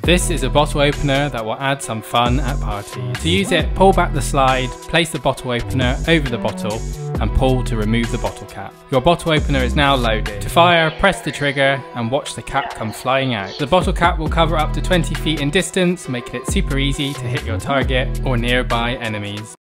This is a bottle opener that will add some fun at parties. To use it, pull back the slide, place the bottle opener over the bottle and pull to remove the bottle cap. Your bottle opener is now loaded. To fire, press the trigger and watch the cap come flying out. The bottle cap will cover up to 20 feet in distance, making it super easy to hit your target or nearby enemies.